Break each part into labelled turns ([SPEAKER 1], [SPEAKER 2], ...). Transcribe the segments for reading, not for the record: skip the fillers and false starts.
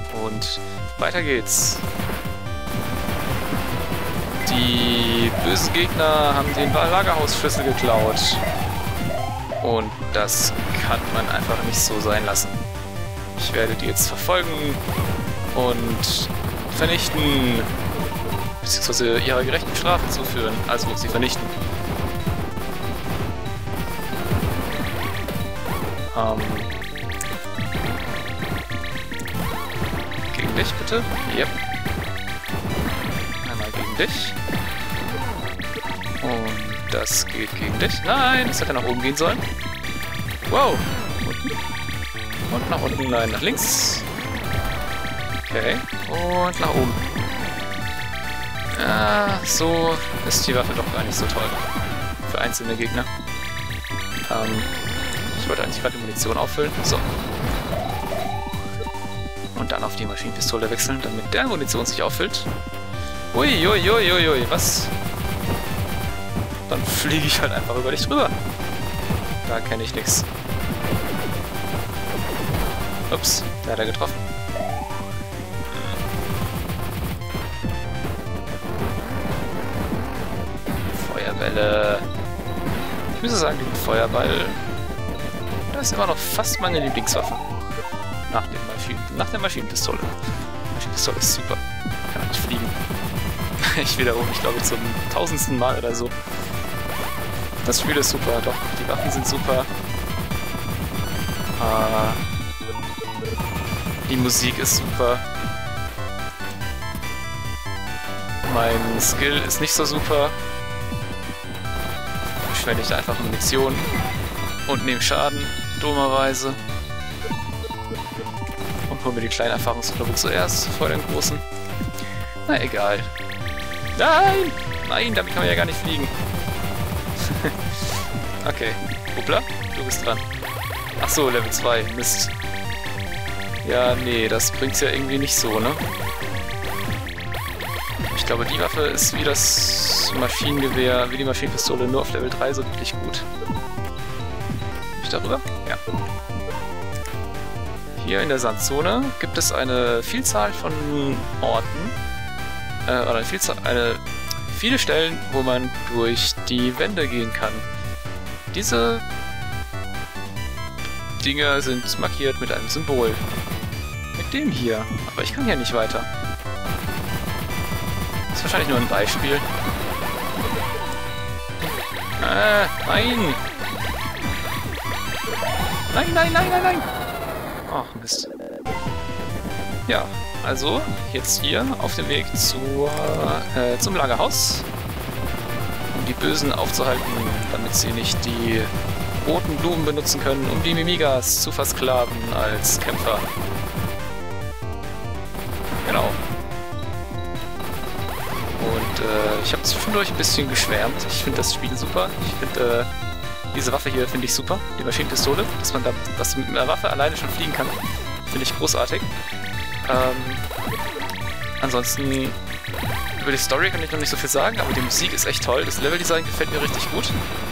[SPEAKER 1] Und weiter geht's. Die bösen Gegner haben den Lagerhausschlüssel geklaut. Und das kann man einfach nicht so sein lassen. Ich werde die jetzt verfolgen und vernichten. Beziehungsweise ihrer gerechten Strafe zuführen. Also sie vernichten. Gegen dich bitte? Yep. Einmal gegen dich. Und das geht gegen dich. Nein, das hätte nach oben gehen sollen. Wow. Unten. Und nach unten, nein, nach links. Okay. Und nach oben. Ja, so ist die Waffe doch gar nicht so toll. Für einzelne Gegner. Ich wollte eigentlich gerade die Munition auffüllen. So. Und dann auf die Maschinenpistole wechseln, damit der Munition sich auffüllt. Uiuiuiui, was? Dann fliege ich halt einfach über dich drüber. Da kenne ich nichts. Ups, da hat er getroffen. Feuerbälle. Ich muss sagen, den Feuerball, das ist immer noch fast meine Lieblingswaffe. Nach der Maschinenpistole. Die Maschinenpistole ist super. Kann nicht fliegen. Ich wiederhole mich, glaube ich, zum 1000. Mal oder so. Das Spiel ist super, doch. Die Waffen sind super. Die Musik ist super. Mein Skill ist nicht so super. Verschwende ich einfach Munition und nehme Schaden, dummerweise. Und hole mir die kleinen Erfahrungsknochen zuerst, vor den großen. Na egal. Nein! Nein, damit kann man ja gar nicht fliegen. Okay. Hoppla, du bist dran. Ach so, Level 2. Mist. Ja, nee, das bringt's ja irgendwie nicht so, ne? Ich glaube, die Waffe ist wie das Maschinengewehr, wie die Maschinenpistole, nur auf Level 3 so wirklich gut. Bin ich darüber? Ja. Hier in der Sandzone gibt es eine Vielzahl von Orten, oder viele Stellen, wo man durch die Wände gehen kann. Diese Dinger sind markiert mit einem Symbol. Mit dem hier. Aber ich kann hier nicht weiter. Das ist wahrscheinlich nur ein Beispiel. Nein! Nein, nein, nein, nein, nein! Ach, Mist. Ja, also jetzt hier auf dem Weg zum Lagerhaus, um die Bösen aufzuhalten, damit sie nicht die roten Blumen benutzen können, um die Mimigas zu versklaven als Kämpfer. Genau. Und ich habe zwischendurch ein bisschen geschwärmt. Ich finde das Spiel super. Ich finde diese Waffe hier finde ich super, die Maschinenpistole, dass man mit einer Waffe alleine schon fliegen kann. Finde ich großartig. Ansonsten über die Story kann ich noch nicht so viel sagen, aber die Musik ist echt toll. Das Leveldesign gefällt mir richtig gut.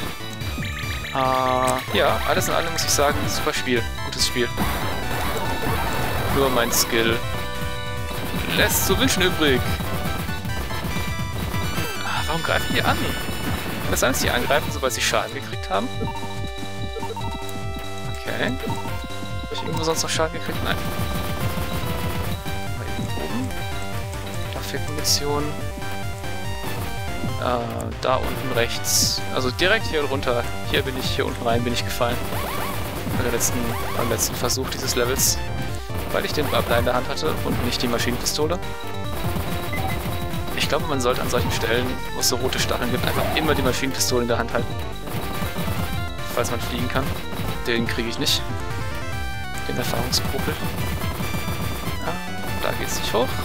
[SPEAKER 1] Ja, alles in allem muss ich sagen, super Spiel. Gutes Spiel. Nur mein Skill lässt zu wünschen übrig. Warum greifen die an? Kann das sein, dass die angreifen, sobald sie Schaden gekriegt haben? Okay. Habe ich irgendwo sonst noch Schaden gekriegt? Nein. Mal eben oben. Da fehlt Munition. Da unten rechts. Also direkt hier runter. Hier unten rein bin ich gefallen. Beim letzten Versuch dieses Levels. Weil ich den Wappler in der Hand hatte und nicht die Maschinenpistole. Ich glaube, man sollte an solchen Stellen, wo es so rote Stacheln gibt, einfach immer die Maschinenpistole in der Hand halten. Falls man fliegen kann. Den kriege ich nicht. Den Erfahrungspopel. Da geht's nicht hoch.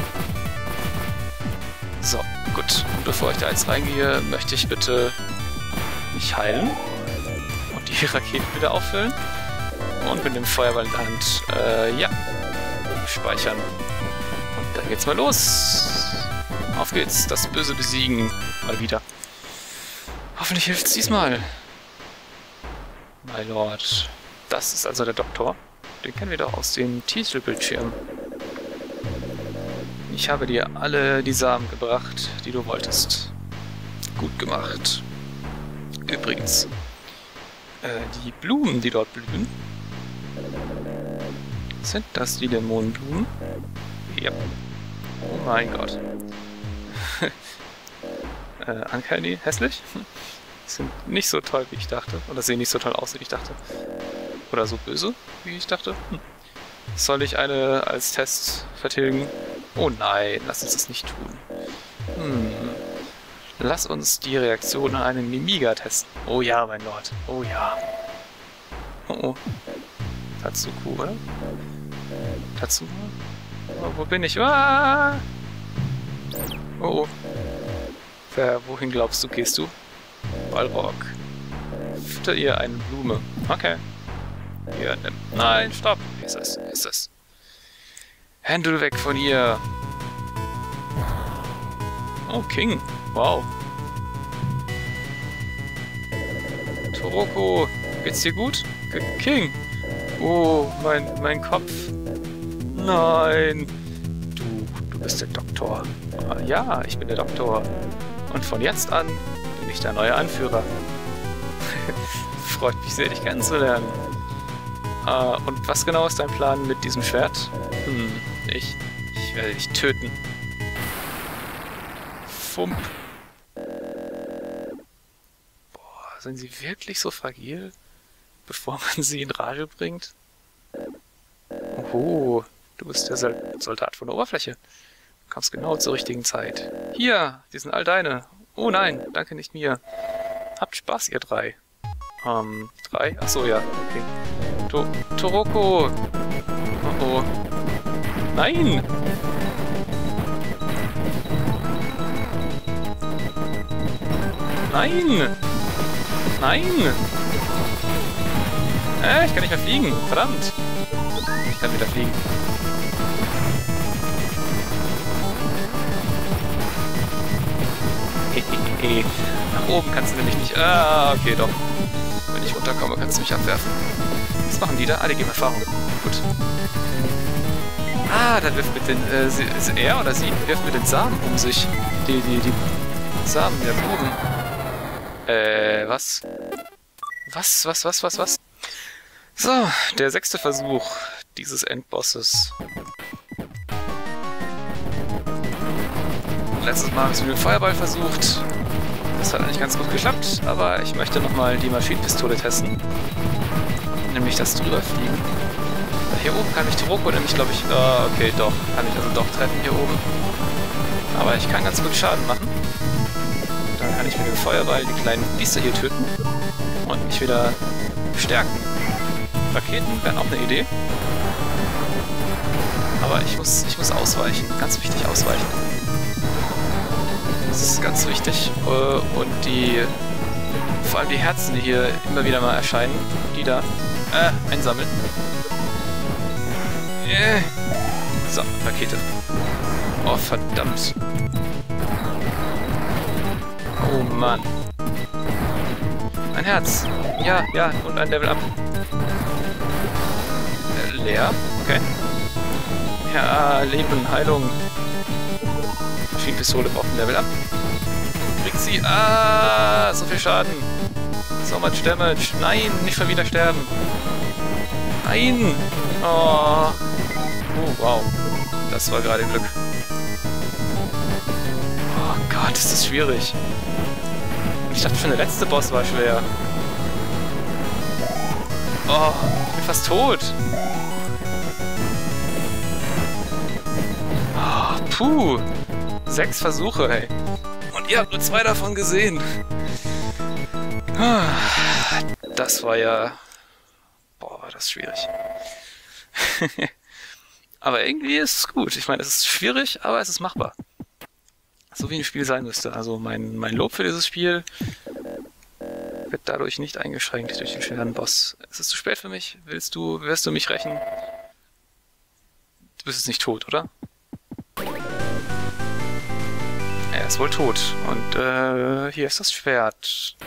[SPEAKER 1] So, gut. Und bevor ich da jetzt reingehe, möchte ich bitte mich heilen und die Raketen wieder auffüllen. Und mit dem Feuerball in der Hand, ja, speichern. Und dann geht's mal los. Auf geht's, das Böse besiegen. Mal wieder. Hoffentlich hilft's diesmal. My Lord. Das ist also der Doktor. Den kennen wir doch aus dem Titelbildschirm. Ich habe dir alle die Samen gebracht, die du wolltest. Gut gemacht. Übrigens, die Blumen, die dort blühen, sind das die Dämonenblumen? Ja. Oh mein Gott. Uncanny? Hässlich? Sind nicht so toll, wie ich dachte. Oder sehen nicht so toll aus, wie ich dachte. Oder so böse, wie ich dachte. Soll ich eine als Test vertilgen? Oh nein, lass uns das nicht tun. Lass uns die Reaktion an einen Mimiga testen. Oh ja, mein Lord. Oh ja. Oh oh. Tatsuku, oder? Tatsuku? Oh, wo bin ich? Ah! Oh oh. Wohin glaubst du, gehst du? Balrog. Fütter ihr eine Blume. Okay. Hier, nimm. Nein, stopp. Wie ist das? Wie ist das? Hände weg von ihr. Oh, King. Wow. Toroko. Geht's dir gut? King. Oh, mein Kopf. Nein. Du bist der Doktor. Ja, ich bin der Doktor. Und von jetzt an bin ich der neue Anführer. Freut mich sehr, dich kennenzulernen. Und was genau ist dein Plan mit diesem Schwert? Ich werde dich töten. Fump. Boah, sind sie wirklich so fragil, bevor man sie in Rage bringt? Oho, du bist der Soldat von der Oberfläche. Du kommst genau zur richtigen Zeit. Hier, die sind all deine. Oh nein, danke nicht mir. Habt Spaß, ihr drei. 3? Achso, ja, okay. Toroko! Oh oh. Nein! Nein! Nein! Ich kann nicht mehr fliegen. Verdammt! Ich kann wieder fliegen. Nach oben kannst du nämlich nicht... okay, doch. Wenn ich runterkomme, kannst du mich abwerfen. Was machen die da? Die geben Erfahrung. Gut. Da wirft mit den... er oder sie wirft mit den Samen um sich. Die Samen der Blumen. Was? Was? So, der 6. Versuch dieses Endbosses. Letztes Mal habe ich es mit dem Feuerball versucht. Das hat eigentlich ganz gut geklappt, aber ich möchte nochmal die Maschinenpistole testen. Nämlich das Drüberfliegen. Hier oben kann ich Toroko nämlich, glaube ich... okay, doch. Kann ich also doch treffen hier oben. Aber ich kann ganz gut Schaden machen. Dann kann ich mit dem Feuerball die kleinen Biester hier töten. Und mich wieder stärken. Raketen wären auch eine Idee. Aber ich muss ausweichen. Ganz wichtig, ausweichen. Das ist ganz wichtig. Und vor allem die Herzen, die hier immer wieder mal erscheinen, die da einsammeln. So, Rakete. Oh, verdammt. Oh, Mann. Ein Herz. Ja, und ein Level up. Leer. Okay. Ja, Leben, Heilung. Maschinenpistole braucht ein Level up. Kriegt sie. So viel Schaden. So much damage. Nein, nicht schon wieder sterben. Nein. Oh, wow. Das war gerade Glück. Oh Gott, ist das schwierig. Ich dachte schon, der letzte Boss war schwer. Oh, ich bin fast tot. Oh, puh. 6 Versuche, ey. Und ihr habt nur 2 davon gesehen. Das war ja... Boah, das ist schwierig. Aber irgendwie ist es gut. Ich meine, es ist schwierig, aber es ist machbar. So wie ein Spiel sein müsste. Also mein Lob für dieses Spiel wird dadurch nicht eingeschränkt durch den schweren Boss. Es ist zu spät für mich. Wirst du mich rächen? Du bist jetzt nicht tot, oder? Er ist wohl tot. Und hier ist das Schwert.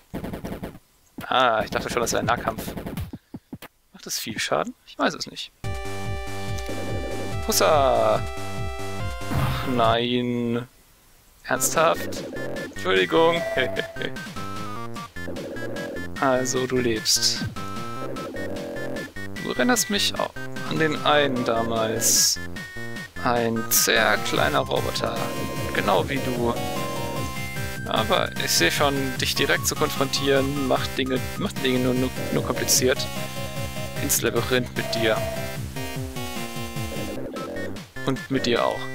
[SPEAKER 1] Ich dachte schon, das wäre ein Nahkampf. Macht das viel Schaden? Ich weiß es nicht. Hussa! Ach nein. Ernsthaft? Entschuldigung. Also, du lebst. Du erinnerst mich auch an den einen damals. Ein sehr kleiner Roboter. Genau wie du. Aber ich sehe schon, dich direkt zu konfrontieren, macht Dinge nur kompliziert. Ins Labyrinth mit dir. Und mit dir auch.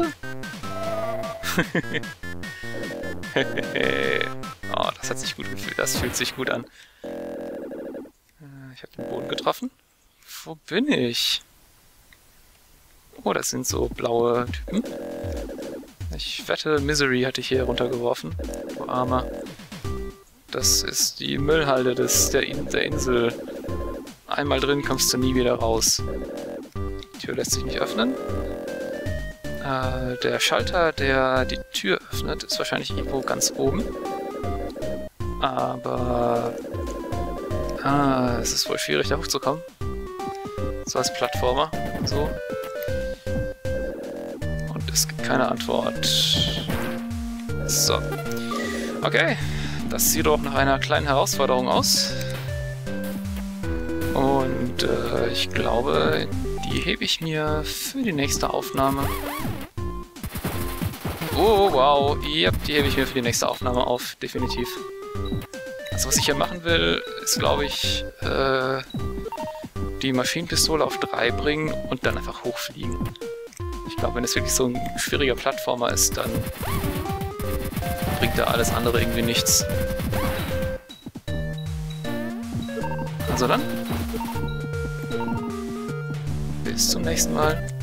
[SPEAKER 1] Oh, das hat sich gut gefühlt. Das fühlt sich gut an. Ich habe den Boden getroffen. Wo bin ich? Oh, das sind so blaue Typen. Ich wette, Misery hatte ich hier runtergeworfen. Du Armer. Das ist die Müllhalde der Insel. Einmal drin kommst du nie wieder raus. Die Tür lässt sich nicht öffnen. Der Schalter, der die Tür öffnet, ist wahrscheinlich irgendwo ganz oben. Aber... es ist wohl schwierig, da hochzukommen. So als Plattformer und so. Und es gibt keine Antwort. So. Okay. Das sieht doch nach einer kleinen Herausforderung aus. Und ich glaube, die hebe ich mir für die nächste Aufnahme. Oh, wow. Ja, die hebe ich mir für die nächste Aufnahme auf. Definitiv. Also was ich hier machen will, ist, glaube ich, die Maschinenpistole auf 3 bringen und dann einfach hochfliegen. Ich glaube, wenn es wirklich so ein schwieriger Plattformer ist, dann bringt da alles andere irgendwie nichts. Also dann, bis zum nächsten Mal.